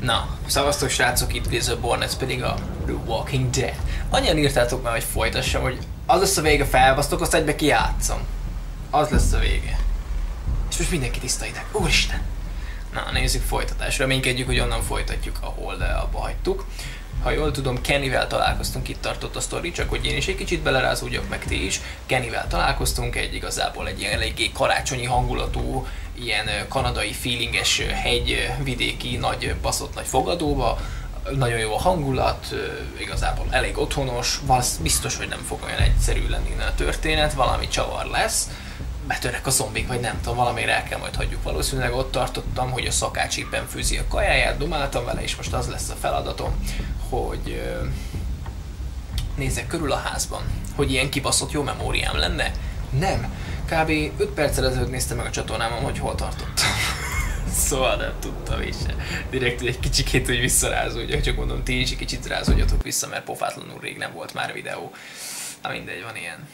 Na, szavaztok srácok, itt Blizzardborn, ez pedig a The Walking Dead. Annyian írtátok már, hogy folytassam, hogy az lesz a vége, felbasztok, azt egybe kijátszom. Az lesz a vége. És most mindenki tiszta ideg. Úristen! Na, nézzük folytatásra. Reménykedjük, hogy onnan folytatjuk, ahol abba hagytuk. Ha jól tudom, Kennyvel találkoztunk, itt tartott a sztori, csak hogy én is egy kicsit belerázódjak, meg ti is. Kennyvel találkoztunk, igazából egy ilyen eléggé karácsonyi hangulatú, ilyen kanadai feelinges hegyvidéki nagy baszott nagy fogadóba. Nagyon jó a hangulat, igazából elég otthonos, biztos, hogy nem fog olyan egyszerű lenni innen a történet, valami csavar lesz. Betörnek a zombik, vagy nem tudom, valamire el kell majd hagyjuk. Valószínűleg ott tartottam, hogy a szakács éppen főzi a kajáját, dumáltam vele, és most az lesz a feladatom, hogy nézzek körül a házban, hogy ilyen kibaszott jó memóriám lenne. Nem. Kb. 5 perccel ezelőtt néztem meg a csatornámon, hogy hol tartottam. Szóval nem tudtam is. Direkt egy kicsikét, hogy visszarázódjak, csak mondom, ti is egy kicsit rázódjatok vissza, mert pofátlanul rég nem volt már videó. Na mindegy, van ilyen.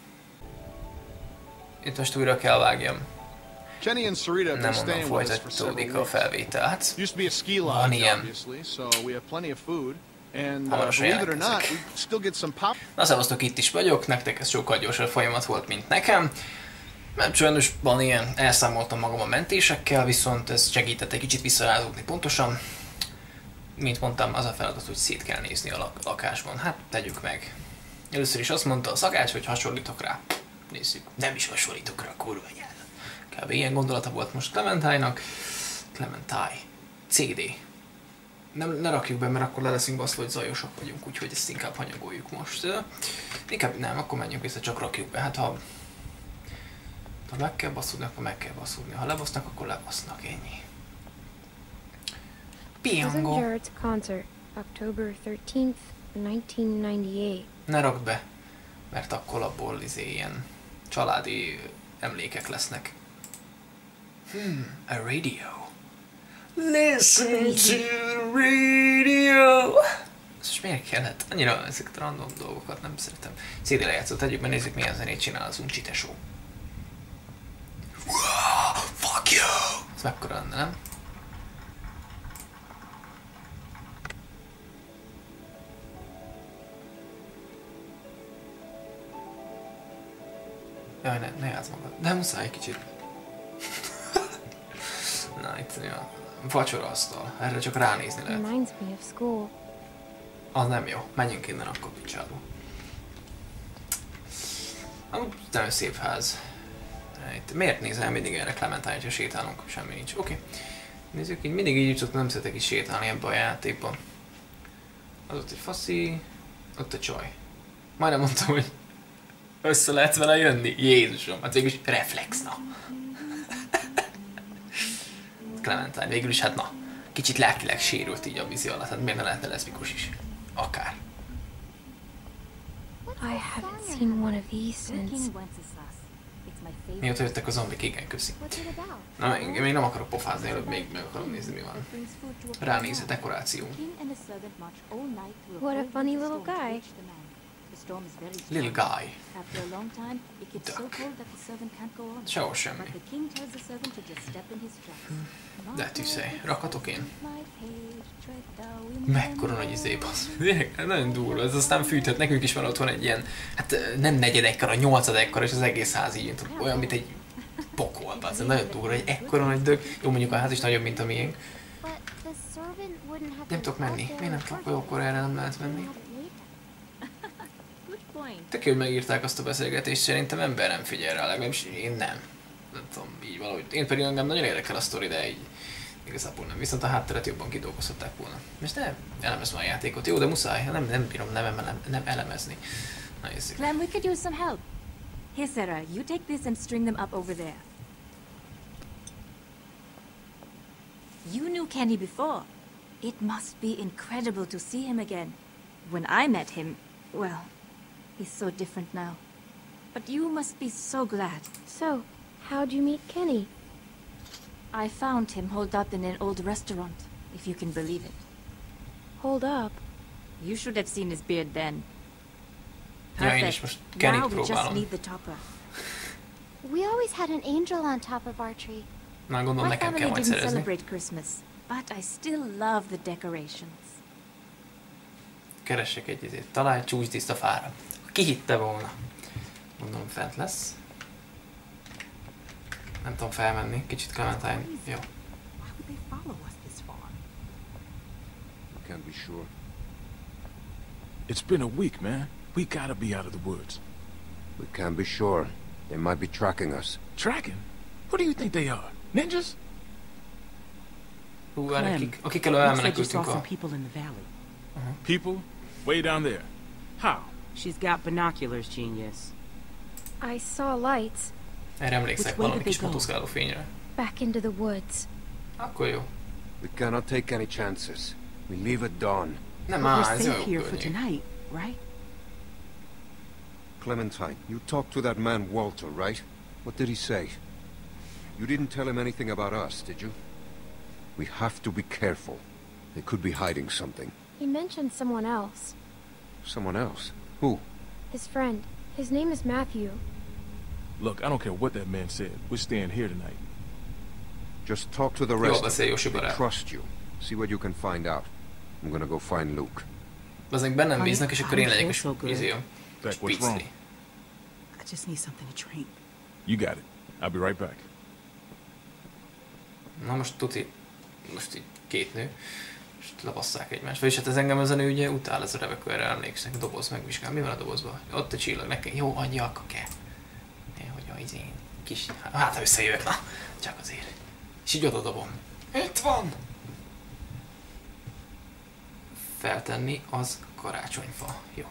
Itt most újra kell vágjam. Nem onnan folytatódik a felvétel. Hát, van ilyen. Hamarosan jelentkezik. Na szevasztok, itt is vagyok, nektek ez sokkal gyorsabb folyamat volt, mint nekem. Mert sajnos van ilyen, elszámoltam magam a mentésekkel, viszont ez segített egy kicsit visszarázódni pontosan. Mint mondtam, az a feladat, hogy szét kell nézni a lakásban. Hát, tegyük meg. Először is azt mondta a szakács, hogy hasonlítok rá. Nézzük. Nem is hasonlítok rá, kurva nyelv. Kb. Ilyen gondolata volt most Clementine-nak. Clementine. CD. Ne rakjuk be, mert akkor le leszünk baszva, hogy zajosak vagyunk, úgyhogy ezt inkább hanyagoljuk most. Inkább nem, akkor menjünk vissza, csak rakjuk be. Hát ha meg kell baszódni, akkor meg kell baszódni. Ha lebasznak, akkor lebasznak, ennyi. Piango. Concert, October 13th, 1998. Ne rakd be, mert akkor abból ilyen családi emlékek lesznek. A radio. Listen to the radio. Ez most miért kellett? Annyira ezeket a random dolgokat nem szeretem. CD lejátszót tegyük, mert nézzük milyen zenét csinál az Uncsi tesó. Fuck you! Ez mekkora lenne, nem? Jaj, ne játsz magad. De muszáj egy kicsit. Na, itt a vacsoraasztal. Erre csak ránézni lehet. Az nem jó. Menjünk innen akkor, picsába. Nagyon szép ház. Miért nézel mindig erre Clementine, ha sétálunk? Semmi nincs. Oké. Nézzük, így mindig így jutott, nem szeretek így sétálni ebbe a játékban. Az ott egy faszi, ott a csaj. Majdnem mondtam, hogy össze lehet vele jönni. Jézusom, hát végülis reflex, na. Clementine, végülis hát na. Kicsit lelkileg sérült így a vízi alatt, hát miért ne lehetne leszbikus is? Akár. I haven't seen one of these since. Mióta jöttek a zombik, igen, köszi. Na, én még nem akarok pofázni, előbb még meg akarom nézni, mi van. Ránéz a dekoráció. What a funny little guy. Little guy. Duck. Sehol semmi. De tűzhely. Rakhatok én? Mekkora nagy izébasz. Nagyon durva, ez aztán fűthet. Nekünk is van otthon egy ilyen, hát nem negyedekkora, 8-ekkor, és az egész ház így olyan, mint egy pokolba. Ez nagyon durva, egy ekkora nagy dög. Jó, mondjuk a ház is nagyobb, mint a miénk. Nem tudok menni. Miért nem tudok olyankor erre nem lehet menni? Tök jó, hogy megírták azt a beszélgetést, szerintem ember nem figyel rá, legalábbis én nem. Nem tudom, így valahogy. Én pedig engem nagyon érdekel a sztori, de így igazából nem. Viszont a hátteret jobban kidolgozhatták volna. Most nem elemezem a játékot. Jó, de muszáj. Nem bírom nem elemezni. Na nézzük. Clem, we could use some help. Here, Sarah, you take this and string them up over there. You knew Kenny before. It must be incredible to see him again. When I met him, well, he's so different now. But you must be so glad. So, how'd you meet Kenny? I found him holed up in an old restaurant, if you can believe it. Hold up. You should have seen his beard then. Ja, én is most Kennyt Now we just próbálom. need the topper. We always had an angel on top of our tree. Már gondolom My nekem kell family majd didn't szerezni. celebrate Christmas. but I still love the decorations. Keressek egy izét. Találj csúcsdíszt fára. Ki hitte volna? Mondom, fent lesz. Nem tudom felmenni. Kicsit Clementine. Jó. Why would they follow us this far? I can't be sure. It's been a week, man. We gotta be out of the woods. We can't be sure. They might be tracking us. Tracking? What do you think they are? Ninjas? Hú, Clem, akik elől looks like you saw elmenekültünk some a... people in the valley. People? Way down there. How? She's got binoculars, genius. I saw lights Erre emlékszek, Which way valami did kis they go? motoszkáló fényre. back into the woods. Akkor jó. We cannot take any chances. We leave at dawn. Nem But áll, we're ez safe jó here for könnyű. tonight, right? Clementine, you talked to that man Walter, right? What did he say? You didn't tell him anything about us, did you? We have to be careful. They could be hiding something. He mentioned someone else. Someone else? Who? His friend. His name is Matthew. Look, I don't care what that man said. We're staying here tonight. Just talk to the Jól rest of beszél, them. Yoshi They barát. trust you. See what you can find out. I'm gonna go find Luke. Azok bennem bíznak, és akkor én legyek is So good. izé, Beck, what's wrong? picli. I just need something to drink. You got it. I'll be right back. Na most tuti, most így két nő, és lebasszák egymást. Vagyis hát ez engem ez a nő ugye utál, ez a Rebecca, erre emlékszek, a doboz megvizsgál. Mi van a dobozban? Ott a csillag, nekem jó, adja, akkor kell. Én, hogy a izén, kis, hát ha összejövök, na, csak azért. És így oda dobom. Itt van! Feltenni az karácsonyfa. Jó.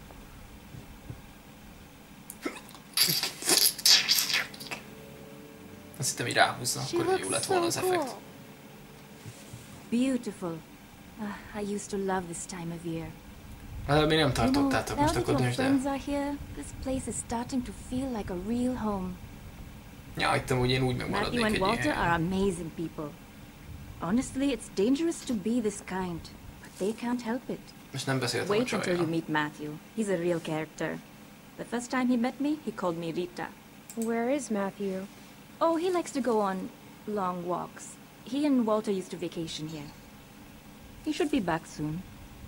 Azt hittem, hogy ráhúzza, She akkor jó looks lett volna az so effekt. cool. Beautiful. I used to love this time of year. Hát még nem You know, tartottátok, now most that akkor your döntsd el. friends are here, this place is starting to feel like a real home. Ja, hittem, hogy én úgy megmaradnék Matthew and egy Walter ilyen. are amazing people. Honestly, it's dangerous to be this kind, but they can't help it. Most nem beszéltem a Wait until you csajjal. meet Matthew. He's a real character. The first time he met me, he called me Rita. Where is Matthew? Oh, he likes to go on long walks. He and Walter used to vacation here. He should be back soon.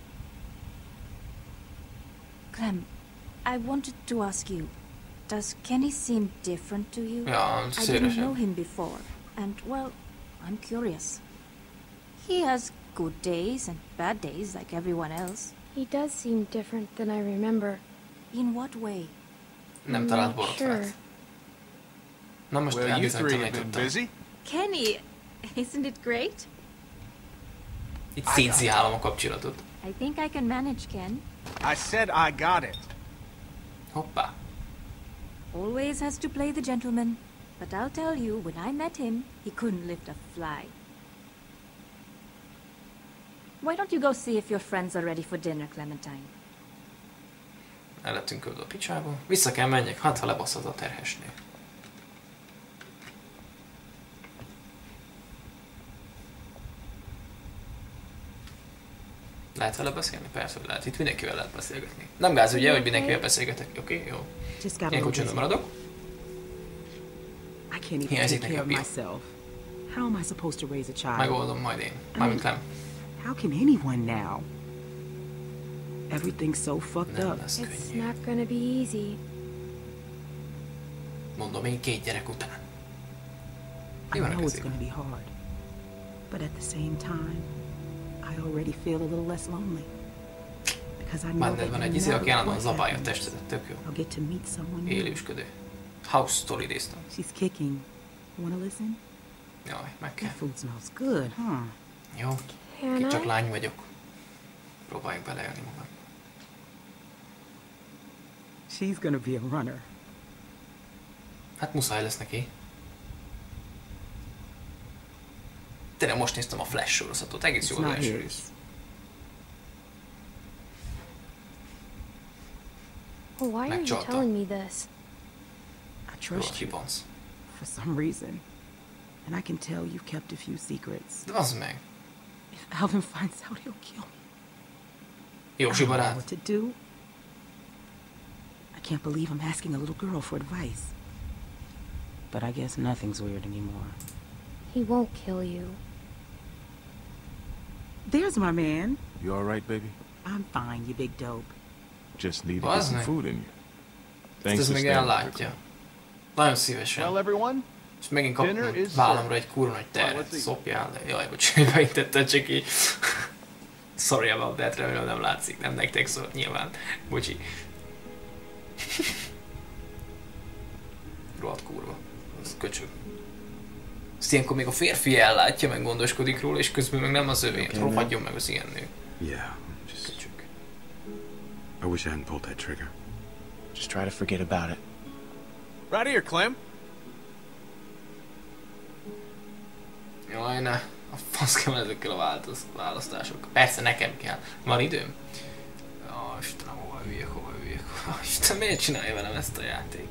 Clem, I wanted to ask you, does Kenny seem different to you? Ja, I didn't know szélesebb. him before, and, well, I'm curious. He has good days and bad days like everyone else. He does seem different than I remember. In what way? Nem I'm talált not borotvát. sure. Na most Well, you three have been elbizonytalanítottam. busy. Kenny, isn't it great? Itt szétziálom a kapcsolatot. I think I can manage, Ken. I said I got it. Hoppá. Always has to play the gentleman. But I'll tell you, when I met him, he couldn't lift a fly. Why don't you go see if your friends are ready for dinner, Clementine? El lettünk küldve a picsába. Vissza kell menjek, hát ha lebasz az a terhes nő. Lehet vele beszélni? Persze, hogy lehet. Itt mindenkivel lehet beszélgetni. Nem gáz ugye, hogy mindenkivel beszélgetek. Oké, jó. Just got a Ilyenkor little csöndben busy. maradok. I can't even Hiányzik take care of nekem Bill. myself. How am I supposed to raise a child? Megoldom majd én. Mármint nem. How can anyone now? Everything's so fucked Nem up. lesz It's könnyű. not gonna be easy. Mondom én 2 gyerek után. I Mi van a know it's kezében? gonna be hard. But at the same time, I already feel a little less lonely. Because I know Benned that van no egy izé, matter aki állandóan what zabálja a happens, testedet, tök jó. I'll get to meet someone new. Élősködő. House Story néztem. She's kicking. Wanna listen? Jaj, meg kell. That food smells good, huh? Jó, Can én csak I? lány vagyok. Próbáljuk beleélni magam. She's gonna be a runner. Hát muszáj lesz neki. Tényleg most néztem a Flash sorozatot, egész It's jó az not első his. rész. Why are you Megcsalta. telling me this? I Jó, trust you kibanc. for some reason. And I can tell you've kept a few secrets. De az meg. If Alvin finds out, he'll kill me. Józsi I don't know barát. what to do. I can't believe I'm asking a little girl for advice. But I guess nothing's weird anymore. He won't kill you. There's my man. You all right, baby? I'm fine, you big dope. Just need to get some Bazd meg. food in you. Ezt Thanks ez for még staying. ellátja. Nagyon szívesen. Well, everyone, És megint dinner kapom is vállamra egy kurva nagy Well, terhet. let's eat. Szopjál le. Jaj, bocs, beintette csak így. Sorry about that, remélem nem látszik, nem nektek szól, nyilván. Bocsi. Rohadt kurva. Az köcsög. Ezt ilyenkor még a férfi ellátja, meg gondoskodik róla, és közben meg nem az övé. Okay, Rohadjon meg az ilyen nő. Yeah, just... Köcsög. I wish I hadn't pulled that trigger. Just try to forget about it. right here, Clem. Jaj, ne. A fasz kell ezekkel a választásokkal. Persze nekem kell. Van időm? Ó, Istenem, hova üljek. Isten, miért csinálja velem ezt a játék?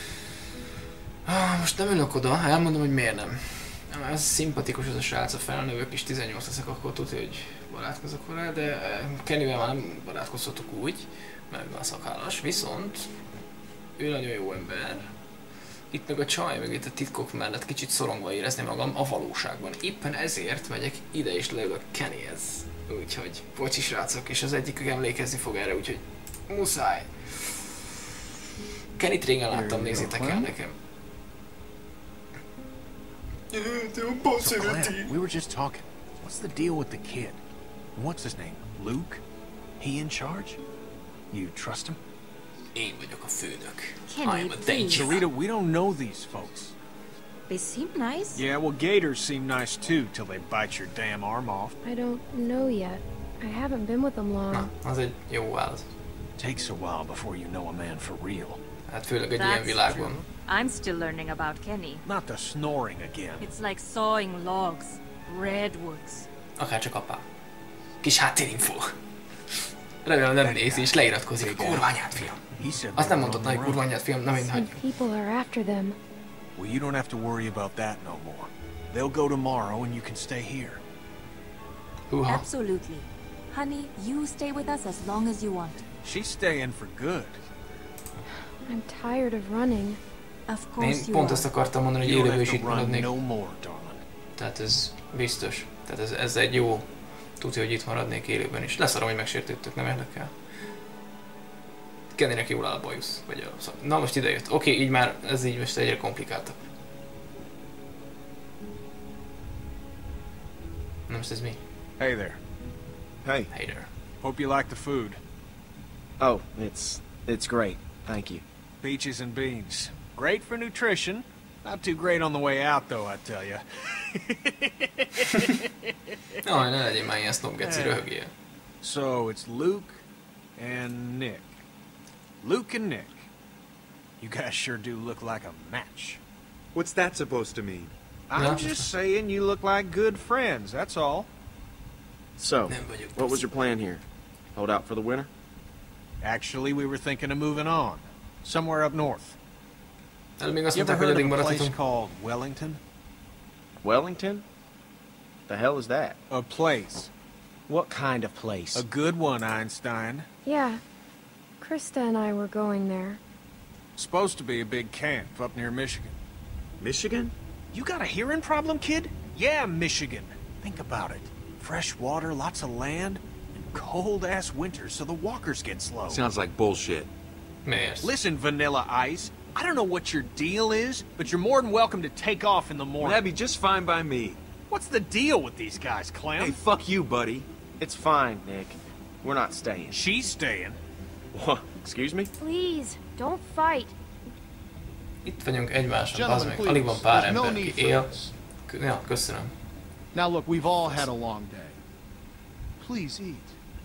Most nem ülök oda, elmondom, hogy miért nem. Ez szimpatikus ez a srác, a felnövök is 18 leszek, akkor tudja, hogy barátkozok vele, de Kennyvel már nem barátkozhatok úgy, mert a szakállas, viszont ő nagyon jó ember. Itt meg a csaj, meg itt a titkok mellett kicsit szorongva érezni magam a valóságban. Éppen ezért megyek ide és leülök Kennyhez. Úgyhogy, bocsi srácok, és az egyikük emlékezni fog erre, úgyhogy muszáj. Kennyt régen láttam, nézzétek el nekem. So, Clem, we were just talking. What's the deal with the kid? What's his name? Luke? He in charge? You trust him? Én vagyok a főnök. Kenny, I am a please. danger. Sarita, we don't know these folks. They seem nice. Yeah, well, gators seem nice too, till they bite your damn arm off. I don't know yet. I haven't been with them long. Na, az egy jó válasz. Takes a while before you know a man for real. Hát főleg egy ilyen That's világban. true. I'm still learning about Kenny. Not the snoring again. It's like sawing logs, redwoods. Akárcsak apám. Kis háttérinfo. Remélem nem nézi és leiratkozik. Kurványát, fiam. He said Azt they nem were mondtad, on the hogy run. kurványát, fiam, nem én Some hagyjuk. people are after them. Well, you don't have to worry about that no more. They'll go tomorrow and you can stay here. Húha. Absolutely. Honey, you stay with us as long as you want. She's staying for good. I'm tired of running. Of course Én you pont are. azt akartam mondani, hogy You don't élőben have is to itt run maradnék. no more, darling. Tehát ez biztos. Tehát ez egy jó. Tudja, hogy itt maradnék élőben is. Leszarom, hogy megsértődtök, nem érdekel. Kennynek jól áll a bajusz. Vagy a szak. Na most ide jött. Oké, így már, ez így most egyre komplikáltabb. Na most ez mi? Hey there. Hey. Hey there. Hope you like the food. Oh, it's great. Thank you. Peaches and beans. Great for nutrition. Not too great on the way out, though, I tell you. Jaj, ne legyél már ilyen sznobgeci, röhögjél. So, it's Luke and Nick. Luke and Nick. You guys sure do look like a match. What's that supposed to mean? I'm just saying you look like good friends, that's all. So, Nem vagyok what was your plan here? Hold out for the winter? Actually, we were thinking of moving on. Somewhere up north. Előbb még azt You ever mondták, hogy heard of addig a place maradhatunk. called Wellington? Wellington? The hell is that? A place. What kind of place? A good one, Einstein. Yeah. Krista and I were going there. Supposed to be a big camp up near Michigan. Michigan? You got a hearing problem, kid? Yeah, Michigan. Think about it. Fresh water, lots of land, and cold-ass winters so the walkers get slow. Sounds like bullshit. Miért? Listen, Vanilla Ice, I don't know what your deal is, but you're more than welcome to take off in the morning. That'd be just fine by me. What's the deal with these guys, Clem? Hey, fuck you, buddy. It's fine, Nick. We're not staying. She's staying. What? Excuse me? Please, don't fight. Itt vagyunk egymáson, az Gentlemen, meg. please. Alig van pár There's no ember, need aki for él. this. Ja, köszönöm. Now look, we've all had a long day. Please eat.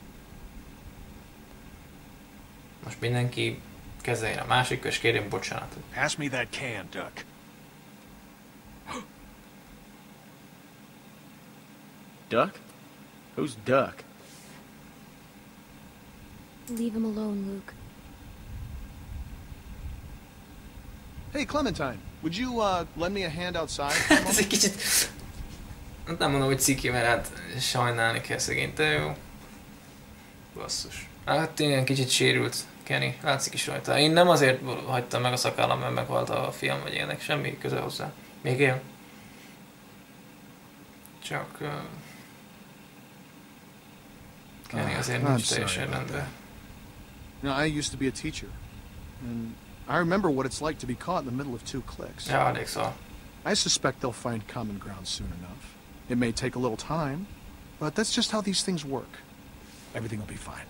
Most mindenki kezeljen a másikra, és kérjen bocsánatot. Pass me that can, Duck. Duck? Who's Duck? Leave him alone, Luke. Hey, Clementine, would you lend me a hand outside for a Hát ez moment? egy kicsit... Hát nem mondom, hogy ciki, mert hát sajnálni kell szegényt, de jó. Basszus. Hát ilyen kicsit sérült Kenny, látszik is rajta. Én nem azért hagytam meg a szakállam, mert meghalt a fiam, vagy ilyenek, semmi köze hozzá. Még él. Csak... Kenny azért I'm nincs sorry teljesen about rendben. You know, I used to be a teacher, and I remember what it's like to be caught in the middle of two cliques. Ja, emlékszem. I suspect they'll find common ground soon enough. It may take a little time, but that's just how these things work. Everything will be fine.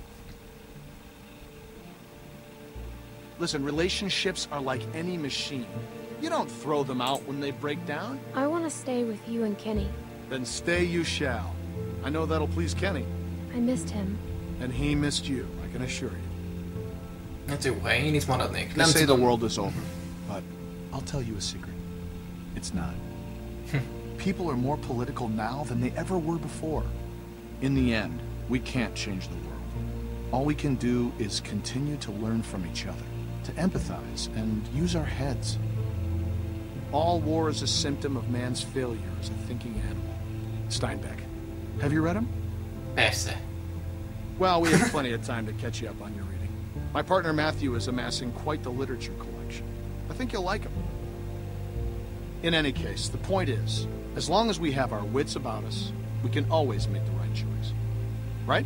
Listen, relationships are like any machine. You don't throw them out when they break down. I want to stay with you and Kenny. Then stay you shall. I know that'll please Kenny. I missed him. And he missed you, I can assure you. Hát jó, ha én itt maradnék. They Nem say the tudom. world is over, but I'll tell you a secret. It's not. People are more political now than they ever were before. In the end, we can't change the world. All we can do is continue to learn from each other, to empathize, and use our heads. All war is a symptom of man's failure as a thinking animal. Steinbeck. Have you read him? Persze. Well, we have plenty of time to catch you up on your reading. My partner Matthew is amassing quite the literature collection. I think you'll like him. In any case, the point is, as long as we have our wits about us, we can always make the right choice. Right?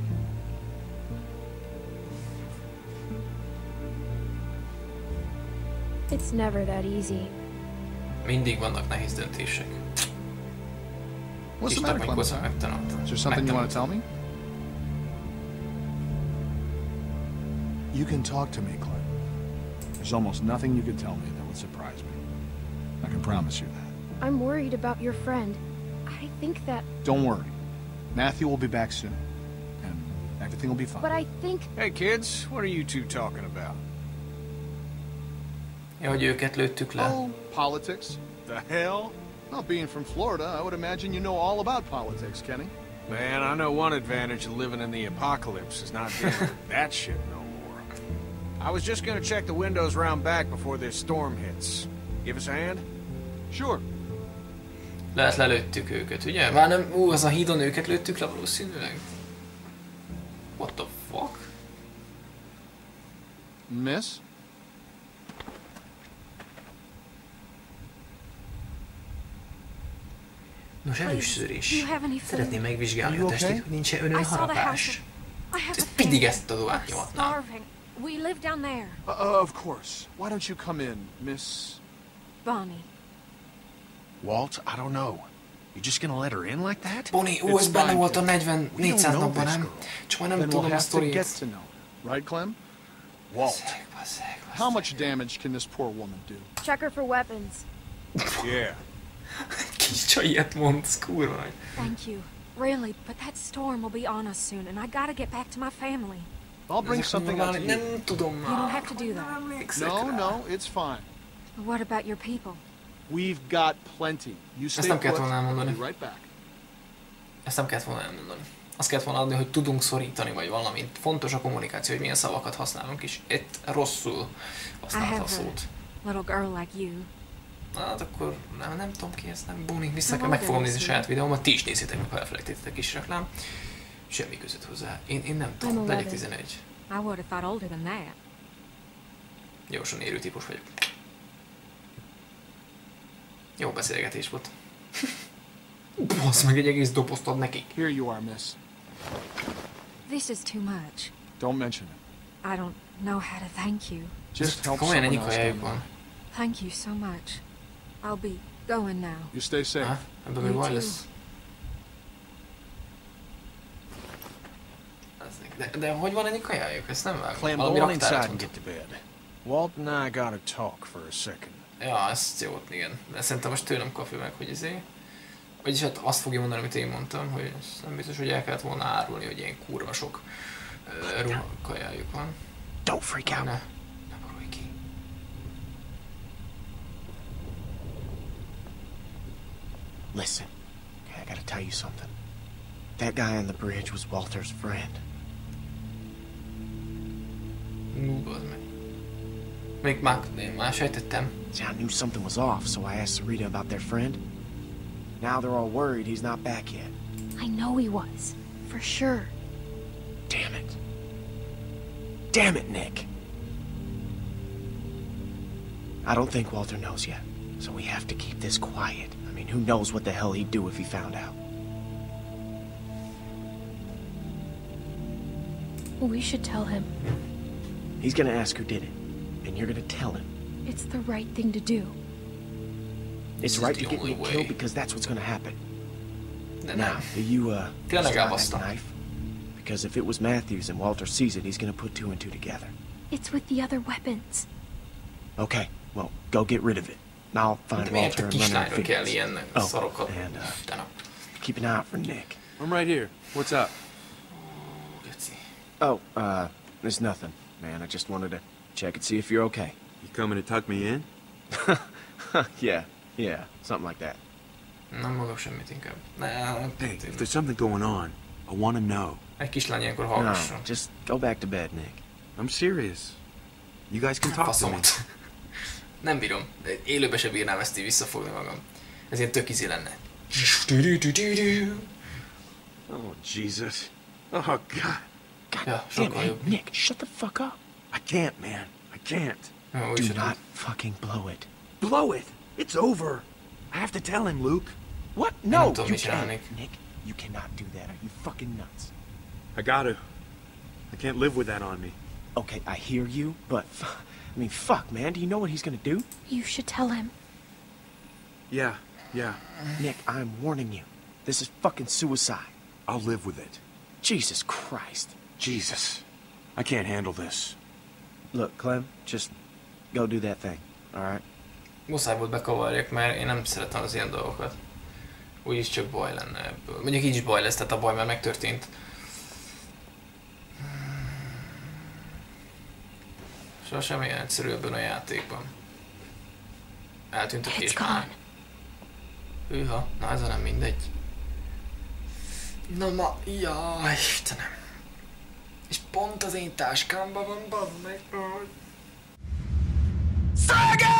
It's never that easy. Mindig vannak nehéz döntések. What's the matter, Clement? Is there something you want to tell me? You can talk to me, Clem. There's almost nothing you could tell me that would surprise me. I can promise you that. I'm worried about your friend. I think that... Don't worry. Matthew will be back soon. And everything will be fine. But I think... Hey kids, what are you two talking about? Ja, hogy őket lőttük le. Oh, politics. The hell? Well, being from Florida, I would imagine you know all about politics, Kenny. Man, I know one advantage of living in the apocalypse is not dealing with that shit no more. I was just gonna check the windows round back before this storm hits. Give us a hand? Sure. Lehet lelőttük őket, ugye? Már nem... az a hídon őket lőttük le valószínűleg. What the fuck? Miss? Nos, előszörés. Szeretném megvizsgálni a testét, hogy nincs-e önön harapás. Ez mindig ezt a dolgát nyomatnám. We live down there. Of course. Why don't you come in, Miss... Bonnie. Walt, I don't know. You just gonna let her in like that? Bonnie, ez benne volt a 400 napban, nem? Csak már nem tudom a sztoriét. Right, Clem? Walt, how much damage can this poor woman do? Check her for weapons. Yeah. Kis csaj ilyet mondsz, kurva nagy. Thank you. Really, but that storm will be on us soon, and I gotta get back to my family. I'll bring something out to you. Nem tudom már. You don't have to do that. No, it's fine. What about your people? We've got plenty. You stay nem kellett put. volna I'll elmondani. be right back. Ezt nem kellett volna elmondani. Azt kellett volna adni, hogy tudunk szorítani, vagy valamit. Fontos a kommunikáció, hogy milyen szavakat használunk, és itt rosszul használta a szót. Little girl like you. Hát akkor nem tudom ki ez, nem Bonnie. Meg fogom nézni saját videómat, ti is nézzétek meg, ha elfelejtettek is reklám. Semmi között hozzá. Én nem tudom, legyek 11. I would have thought older than that. Gyorsan érő típus vagyok. Jó beszélgetés volt. Bassz meg, egy egész dobozt ad nekik. Here you are, miss. This is too much. Don't mention it. I don't know how to thank you. Just help komolyan ennyi someone else kajájuk down van. Thank you so much. I'll be going now. You stay safe. Ebben még baj lesz. De hogy van ennyi kajájuk? Ezt nem vágom. Clem, go on inside and get to bed. Walt and I gotta talk for a second. Ja, ezt jó, igen. De szerintem most tőlem kapja meg, hogy vagyis hát azt fogja mondani, amit én mondtam, hogy nem biztos, hogy el kellett volna árulni, hogy ilyen kurva sok kajájuk van. Don't freak out. Ne borulj ki. Listen, okay, I gotta tell you something. That guy on the bridge was Walter's friend. Bazd meg. Még már sejtettem. See, I knew something was off, so I asked Sarita about their friend. Now they're all worried he's not back yet. I know he was. For sure. Damn it. Damn it, Nick. I don't think Walter knows yet, so we have to keep this quiet. I mean, who knows what the hell he'd do if he found out. We should tell him. He's gonna ask who did it, and you're gonna tell him. It's the right thing to do. It's right to get Nick killed because that's what's gonna happen. Now, do you, still have that knife? Because if it was Matthews and Walter sees it, he's gonna put 2 and 2 together. It's with the other weapons. Okay, well, go get rid of it. And I'll find Walter and run our figures. Oh, and, keep an eye out for Nick. I'm right here. What's up? Oh, there's nothing, man. I just wanted to check and see if you're okay. You coming to tuck me in? Yeah, something like that. Nem mondok semmit inkább. Hey, if there's something going on, I want to know. Egy kislány ilyenkor hallgasson. No, just go back to bed, Nick. I'm serious. You guys can talk to me. Nem bírom. Élőbe se bírnám ezt így visszafogni magam. Ez ilyen tök izi lenne. Oh, Jesus. Oh, God. Ja, damn, hey, Nick, shut the fuck up. I can't, man. I can't. Do not fucking blow it. Blow it? It's over. I have to tell him, Luke. What? No, you can't. Nick, you cannot do that. Are you fucking nuts? I gotta. I can't live with that on me. Okay, I hear you, but... I mean, fuck, man. Do you know what he's gonna do? You should tell him. Yeah. Nick, I'm warning you. This is fucking suicide. I'll live with it. Jesus Christ. Jesus. I can't handle this. Look, Clem, just go do that thing, alright? Muszáj volt bekavarjak, mert én nem szeretem az ilyen dolgokat. Úgyis csak baj lenne ebből. Mondjuk így is baj lesz, tehát a baj már megtörtént. Sosem ilyen egyszerű ebben a játékban. Eltűnt a kislány. Hűha, na ez nem mindegy. Na ma, jaj, Istenem. És pont az én táskámban van, bazd meg. Szege!